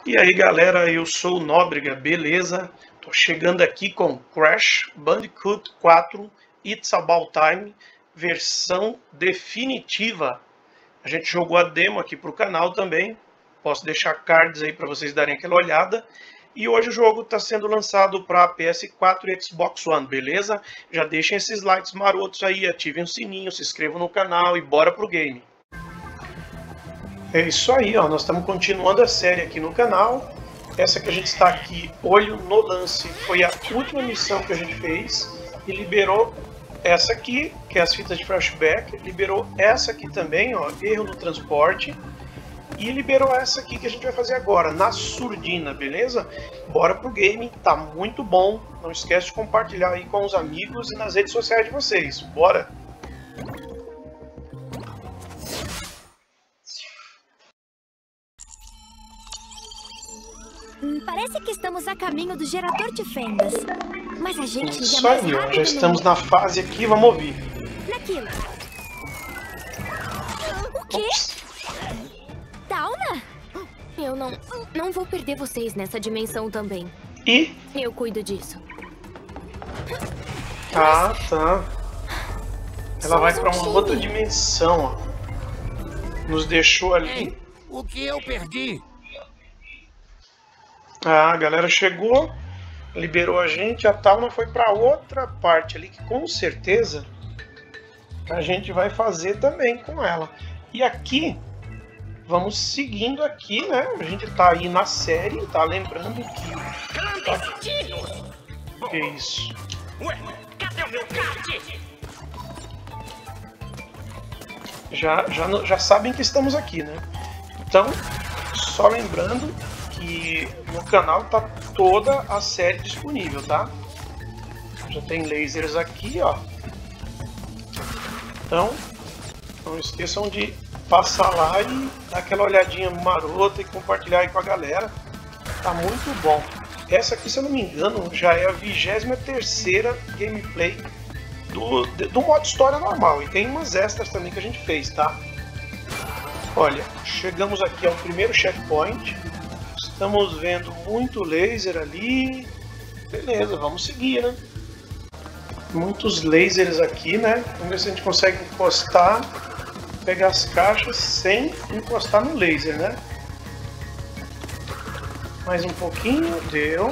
E aí galera, eu sou o Nóbrega, beleza? Tô chegando aqui com Crash Bandicoot 4 It's About Time, versão definitiva. A gente jogou a demo aqui pro canal também, posso deixar cards aí para vocês darem aquela olhada. E hoje o jogo está sendo lançado para PS4 e Xbox One, beleza? Já deixem esses likes marotos aí, ativem o sininho, se inscrevam no canal e bora pro game. É isso aí, ó, nós estamos continuando a série aqui no canal. Essa que a gente está aqui, olho no lance, foi a última missão que a gente fez e liberou essa aqui, que é as fitas de flashback, liberou essa aqui também, ó, erro no transporte, e liberou essa aqui que a gente vai fazer agora, na surdina, beleza? Bora pro game, tá muito bom, não esquece de compartilhar aí com os amigos e nas redes sociais de vocês, bora! Parece que estamos a caminho do gerador de fendas. Mas a gente iria Isso mais aí, ó, rápido já estamos na fase aqui, vamos ouvir. naquilo. O quê? Ops. Dauna? Eu não vou perder vocês nessa dimensão também. E? Eu cuido disso. Ah, tá. Ela vai pra uma Somos um outra time. dimensão, ó. Nos deixou ali. Ei, o que eu perdi? Ah, a galera chegou, liberou a gente, a Tauna foi para outra parte ali, que com certeza a gente vai fazer também com ela. E aqui, vamos seguindo aqui, né? A gente tá aí na série, tá lembrando que... Clandestinos! Que isso? Ué, cadê o meu card? Já sabem que estamos aqui, né? Então, só lembrando que no canal tá toda a série disponível, tá? Já tem lasers aqui, ó. Então, não esqueçam de passar lá e dar aquela olhadinha marota e compartilhar aí com a galera. Tá muito bom. Essa aqui, se eu não me engano, já é a 23ª gameplay do modo história normal. E tem umas extras também que a gente fez, tá? Olha, chegamos aqui ao primeiro checkpoint. Estamos vendo muito laser ali. Beleza, vamos seguir, né? Muitos lasers aqui, né? Vamos ver se a gente consegue encostar, pegar as caixas sem encostar no laser, né? Mais um pouquinho, deu.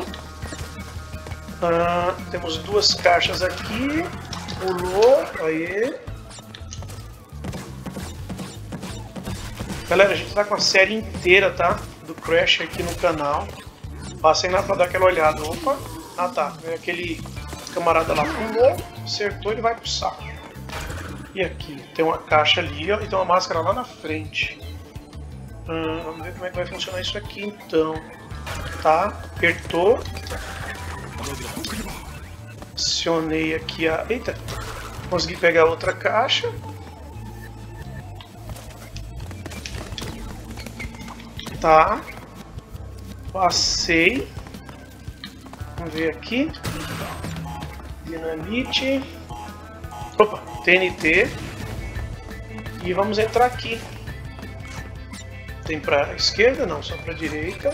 Temos duas caixas aqui. Pulou, aí. Galera, a gente tá com a série inteira, tá? Do Crash aqui no canal. Passem lá pra dar aquela olhada. Opa! Ah tá, aquele camarada lá pulou, acertou, ele vai pro saco. E aqui, tem uma caixa ali, ó, e tem uma máscara lá na frente. Vamos ver como é que vai funcionar isso aqui então. Tá, apertou. Acionei aqui a... Eita! Consegui pegar outra caixa. Tá. Passei. Vamos ver aqui. Dinamite. Opa, TNT. E vamos entrar aqui. Tem pra esquerda? Não, só pra direita.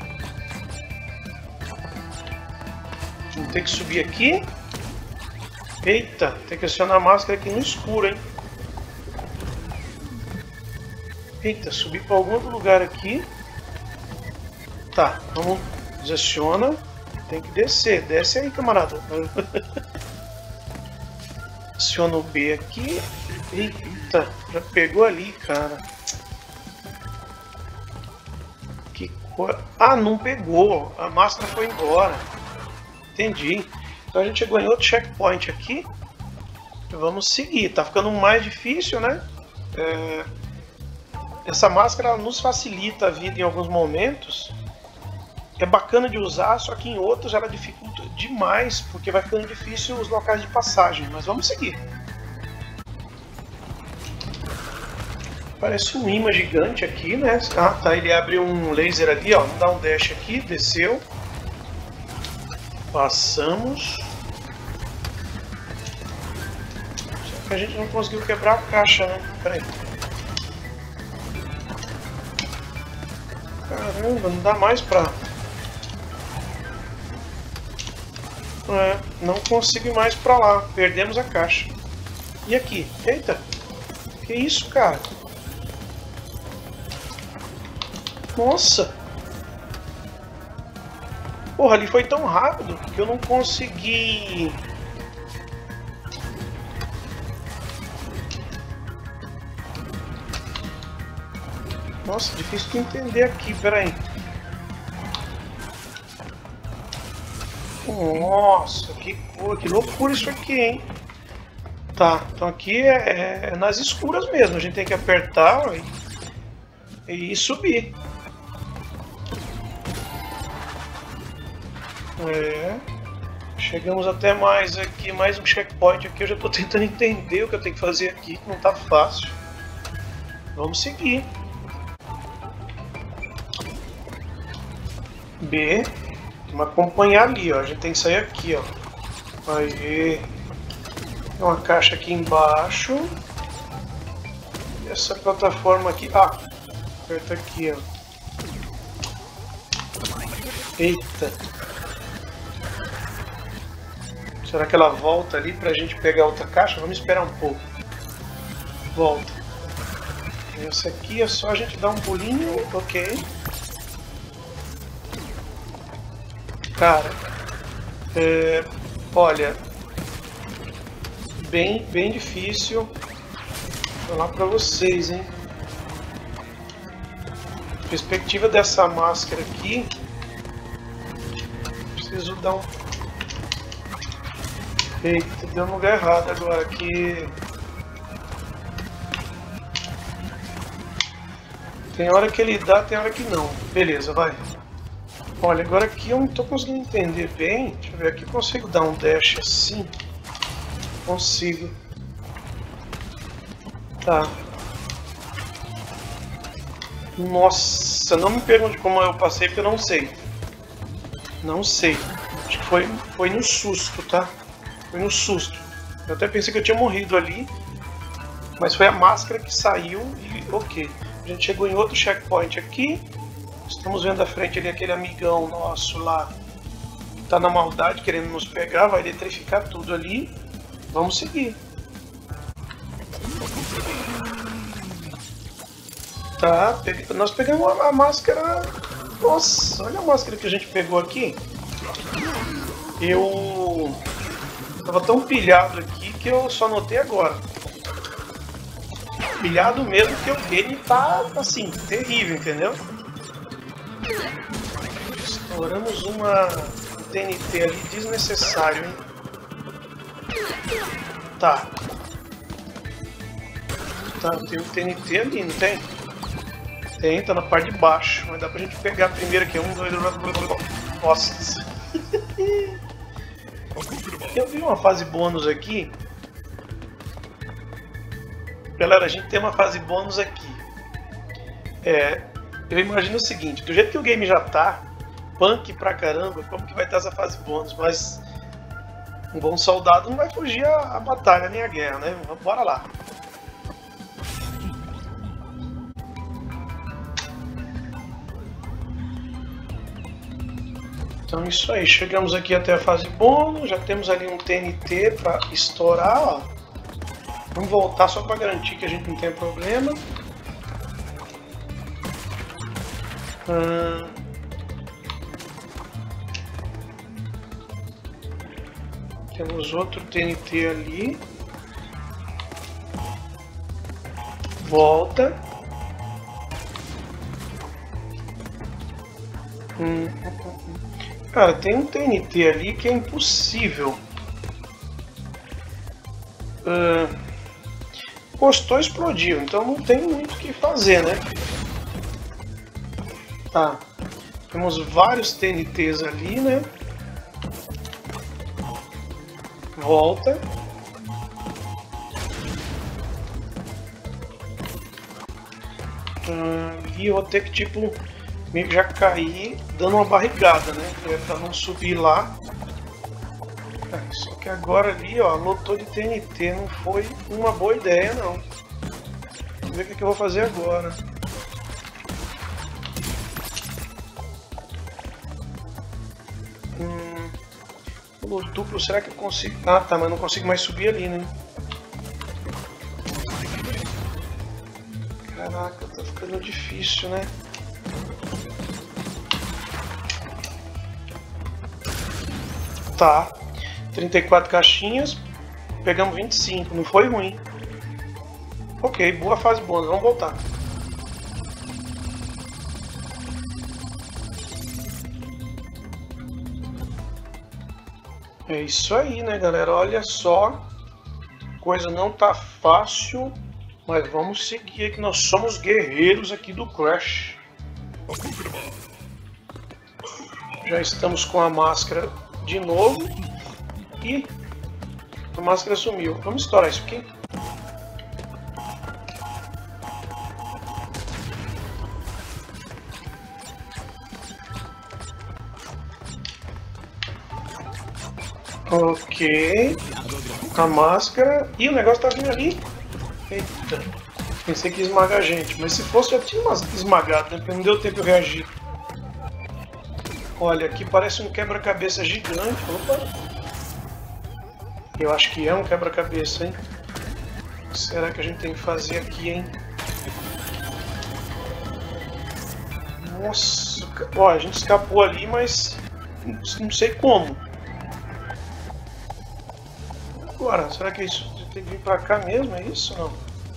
Vamos ter que subir aqui. Eita, tem que acionar a máscara aqui no escuro, hein? Eita, subir para algum outro lugar aqui. Tá, vamos, desaciona. Tem que descer, desce aí, camarada. Aciona o B aqui. Eita, já pegou ali, cara. Que coisa. Ah, não pegou. A máscara foi embora. Entendi. Então a gente chegou em outro checkpoint aqui. Vamos seguir. Tá ficando mais difícil, né? Essa máscara ela nos facilita a vida em alguns momentos. É bacana de usar, só que em outros ela dificulta demais, porque vai ficando difícil os locais de passagem. Mas vamos seguir. Parece um imã gigante aqui, né? Ah, tá. Ele abre um laser ali, ó. Vamos dar um dash aqui. Desceu. Passamos. Só que a gente não conseguiu quebrar a caixa, né? Pera aí. Caramba, não dá mais pra... não consigo ir mais pra lá. Perdemos a caixa. E aqui? Eita! Que isso, cara? Nossa! Porra, ali foi tão rápido que eu não consegui... Nossa, difícil de entender aqui, peraí. Nossa, que loucura isso aqui, hein? Tá, então aqui é nas escuras mesmo, a gente tem que apertar e subir. Chegamos até mais aqui, mais um checkpoint aqui, eu já tô tentando entender o que eu tenho que fazer aqui, que não tá fácil. Vamos seguir. B, vamos acompanhar ali, ó. A gente tem que sair aqui, ó. Aí, tem uma caixa aqui embaixo. E essa plataforma aqui, aperta aqui, ó. Eita. Será que ela volta ali pra gente pegar outra caixa? Vamos esperar um pouco. Volta. Essa aqui é só a gente dar um pulinho, ok. Cara, olha, bem difícil. Vou falar pra vocês, hein. Perspectiva dessa máscara aqui. Preciso dar um... Eita, deu no lugar errado agora aqui. Tem hora que ele dá, tem hora que não. Beleza, vai. Olha, agora aqui eu não estou conseguindo entender bem. Deixa eu ver aqui, consigo dar um dash assim? Consigo. Tá. Nossa, não me pergunte como eu passei, porque eu não sei. Não sei. Acho que foi no susto, tá? Foi no susto. Eu até pensei que eu tinha morrido ali. Mas foi a máscara que saiu e ok. A gente chegou em outro checkpoint aqui. Estamos vendo à frente ali aquele amigão nosso lá. Tá na maldade, querendo nos pegar. Vai eletrificar tudo ali. Vamos seguir. Tá, nós pegamos a máscara. Nossa, olha a máscara que a gente pegou aqui. Eu tava tão pilhado aqui que eu só notei agora. Pilhado mesmo, que o game tá assim, terrível, entendeu? Estouramos uma TNT ali desnecessário, hein? Tá. Tá, tem um TNT ali, não tem? Tem, tá na parte de baixo. Mas dá pra gente pegar primeiro aqui. 1, 2, 3. Nossa. Eu vi uma fase bônus aqui. Galera, a gente tem uma fase bônus aqui. Eu imagino o seguinte, do jeito que o game já tá, punk pra caramba, como que vai estar essa fase bônus? Mas um bom soldado não vai fugir a batalha nem a guerra, né? Bora lá. Então isso aí, chegamos aqui até a fase bônus, já temos ali um TNT para estourar, ó. Vamos voltar só para garantir que a gente não tem problema. Temos outro TNT ali. Volta. Cara, tem um TNT ali que é impossível. Postou, explodiu, então não tem muito o que fazer, né? Tá. Temos vários TNTs ali, né? Volta. E eu vou ter que, tipo, meio que já cair dando uma barrigada, né? Pra não subir lá. Só que agora ali, ó, lotou de TNT. Não foi uma boa ideia, não. Vamos ver o que eu vou fazer agora. Pulo duplo, será que eu consigo? Ah, tá, mas não consigo mais subir ali, né? Caraca, tá ficando difícil, né? Tá. 34 caixinhas. Pegamos 25, não foi ruim. Ok, boa fase bônus, vamos voltar. É isso aí, né, galera? Olha só, coisa não tá fácil, mas vamos seguir que nós somos guerreiros aqui do Crash. Já estamos com a máscara de novo e a máscara sumiu. Vamos estourar isso aqui. Ok, a máscara e o negócio tá vindo ali. Eita, pensei que ia esmagar a gente, mas se fosse já tinha esmagado, né? Porque não deu tempo de eu reagir. Olha, aqui parece um quebra-cabeça gigante. Opa! Eu acho que é um quebra-cabeça, hein? O que será que a gente tem que fazer aqui, hein? Nossa, ó, a gente escapou ali, mas não sei como. Agora, será que isso tem que vir pra cá mesmo? É isso ou não?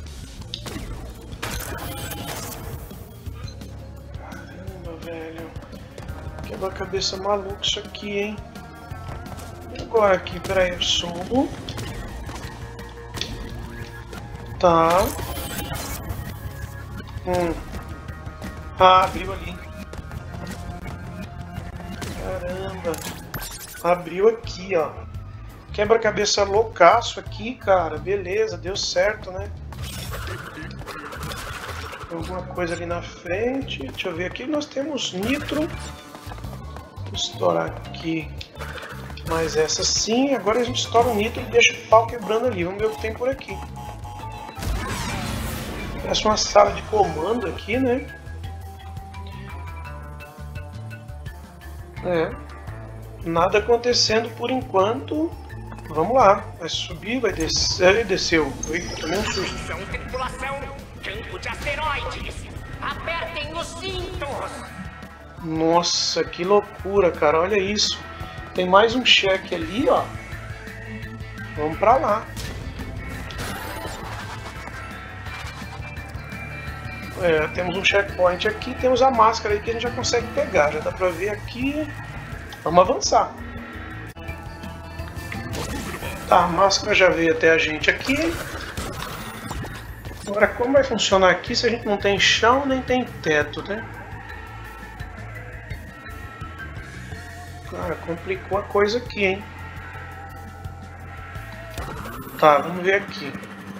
Caramba, velho. Quebra-cabeça maluco isso aqui, hein? E agora aqui, peraí, eu subo. Tá. Ah, abriu ali. Caramba. Abriu aqui, ó. Quebra-cabeça loucaço aqui, cara. Beleza, deu certo, né? Tem alguma coisa ali na frente. Deixa eu ver aqui. Nós temos nitro. Vou estourar aqui. Mas essa sim. Agora a gente estoura o nitro e deixa o pau quebrando ali. Vamos ver o que tem por aqui. Parece uma sala de comando aqui, né? É. Nada acontecendo por enquanto. Vamos lá, vai subir, vai descer, desceu. Eita, tomei um susto. Atenção, tripulação, campo de asteroides. Apertem os cintos. Nossa, que loucura, cara, olha isso. Tem mais um cheque ali, ó. Vamos pra lá. É, temos um checkpoint aqui, temos a máscara aí que a gente já consegue pegar. Já dá pra ver aqui. Vamos avançar. Tá, a máscara já veio até a gente aqui. Agora, como vai funcionar aqui se a gente não tem chão nem tem teto, né? Cara, complicou a coisa aqui, hein? Tá, vamos ver aqui.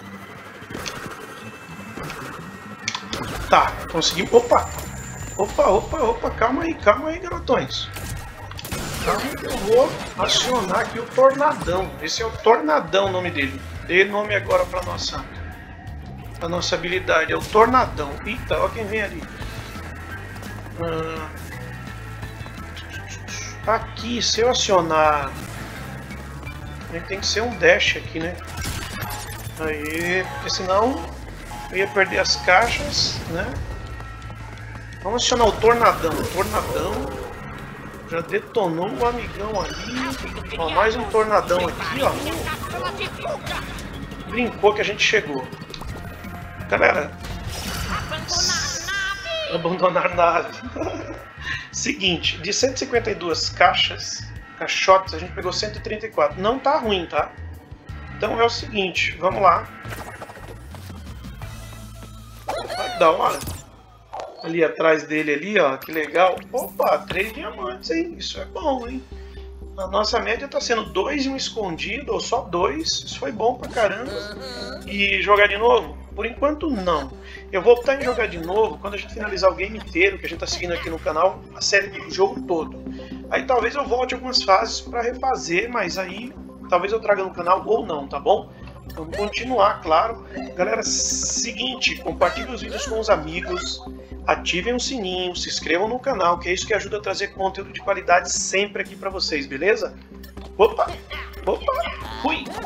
Tá, conseguimos. Opa! Opa, calma aí, garotões. Calma que eu vou acionar aqui o Tornadão. Esse é o Tornadão o nome dele. Dê nome agora pra nossa habilidade. É o Tornadão. Eita, olha quem vem ali. Aqui, se eu acionar... tem que ser um dash aqui, né? Aí, porque senão eu ia perder as caixas, né? Vamos acionar o Tornadão. O Tornadão já detonou o amigão ali. Ó, mais um Tornadão aqui, ó. Brincou que a gente chegou. Galera, abandonar a nave. Seguinte, de 152 caixotes, a gente pegou 134. Não tá ruim, tá? Então é o seguinte, vamos lá. Olha que da hora. Ali atrás dele ali, ó, que legal. Opa, 3 diamantes, hein? Isso é bom, hein? A nossa média tá sendo 2 e um escondido, ou só 2. Isso foi bom pra caramba. E jogar de novo? Por enquanto não. Eu vou optar em jogar de novo quando a gente finalizar o game inteiro, que a gente tá seguindo aqui no canal, a série do jogo todo. Aí talvez eu volte algumas fases pra refazer, mas aí talvez eu traga no canal ou não, tá bom? Vamos continuar, claro. Galera, seguinte, compartilhe os vídeos com os amigos. ativem o sininho, se inscrevam no canal, que é isso que ajuda a trazer conteúdo de qualidade sempre aqui para vocês, beleza? Opa, fui!